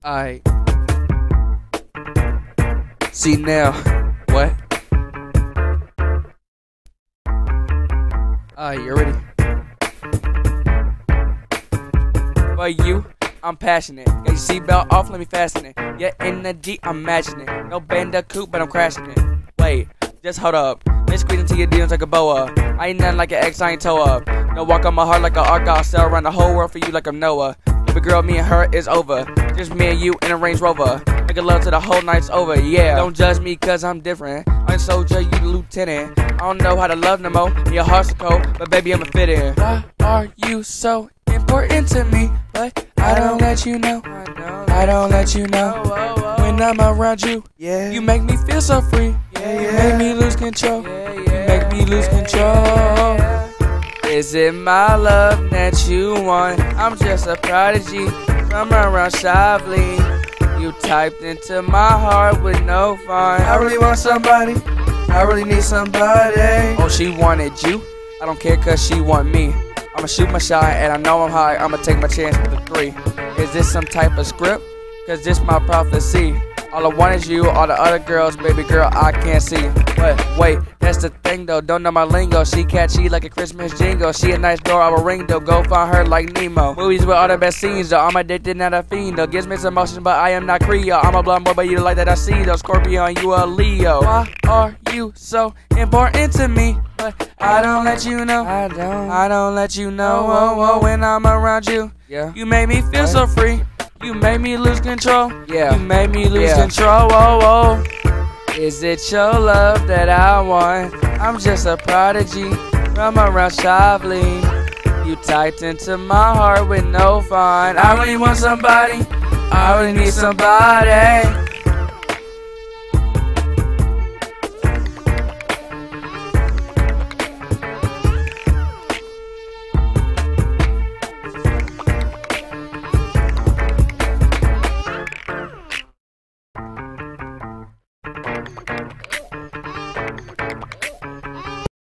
Alright. See now. What? Alright, you ready? For you, I'm passionate. Got your seatbelt off, let me fasten it. Yeah, in the Jeep, I'm matching it. No Bandicoot, but I'm crashing it. Wait, just hold up. Let's squeeze into your DMs like a boa. I ain't nothing like an ex, I ain't toe up. No walk on my heart like an arc, I'll sail around the whole world for you like I'm Noah. Baby girl, me and her is over. Just me and you in a Range Rover. Make love till the whole night's over, yeah. Don't judge me cause I'm different. I'm soldier, you the lieutenant. I don't know how to love no more. Your heart's so cold, but baby I'ma fit in. Why are you so important to me? But I don't let you know. I don't let you know. When I'm around you, yeah, you make me feel so free. You make me lose control. You make me lose control. Is it my love that you want? I'm just a prodigy from around Chavlis. You typed into my heart with no fun. I really want somebody. I really need somebody. Oh, she wanted you? I don't care cause she want me. I'ma shoot my shot and I know I'm high. I'ma take my chance with the 3. Is this some type of script? Cause this my prophecy. All I want is you, all the other girls, baby girl, I can't see. But wait, that's the thing though, don't know my lingo. She catchy like a Christmas jingle. She a nice door, I will ring though, go find her like Nemo. Movies with all the best scenes though, I'm addicted, not a fiend though. Gives me some emotions, but I am not Creole. I'm a blonde boy, but you like that I see though. Scorpio, you a Leo. Why are you so important to me? But I don't let you know. I don't let you know. Oh, when I'm around you, yeah, you make me feel so free. You made me lose control. Yeah, you made me lose control. Oh, oh. Is it your love that I want? I'm just a prodigy from around Chavlis. You typed into my heart with no fun. I really want somebody. I really need somebody.